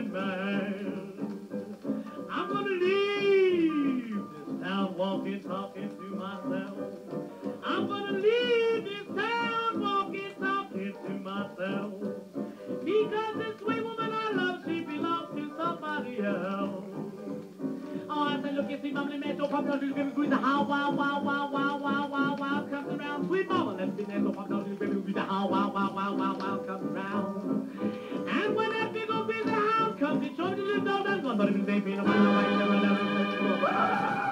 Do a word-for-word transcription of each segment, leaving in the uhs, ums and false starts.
in my hand. I'm gonna leave this town walking, talking to myself. I'm gonna leave this town walking, talking to myself. Because this sweet woman I love, she belongs to somebody else. Oh, I said, look, you see, mama, man, so popular, little baby, with the how, wow, wow, wow, wow, wow, wow, wow, comes around. Sweet mama, let's be there, so popular, little baby, with the how, wow, wow, wow, wow, wow, comes around. And when that big old busy house comes, it shows you little dog that's gone, but if they ain't no way, no way, never, never, never,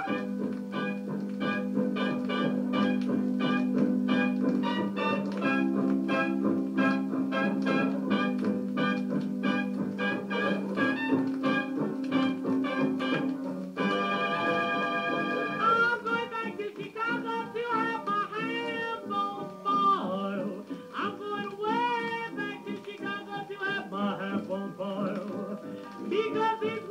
because it's